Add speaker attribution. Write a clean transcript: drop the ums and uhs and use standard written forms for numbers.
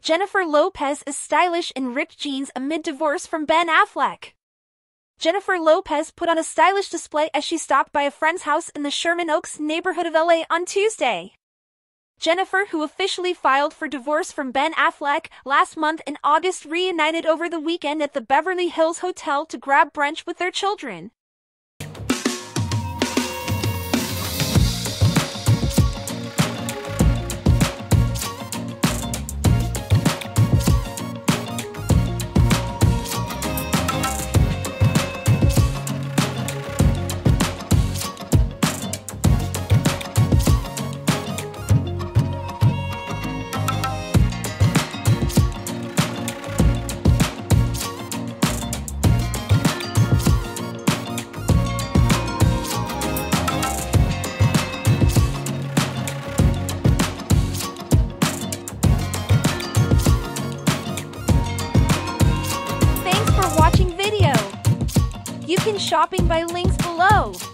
Speaker 1: Jennifer Lopez is stylish in ripped jeans amid divorce from Ben Affleck. Jennifer Lopez put on a stylish display as she stopped by a friend's house in the Sherman Oaks neighborhood of LA on Tuesday. Jennifer, who officially filed for divorce from Ben Affleck last month in August, reunited over the weekend at the Beverly Hills Hotel to grab brunch with their children. Watching video. You can shopping by links below.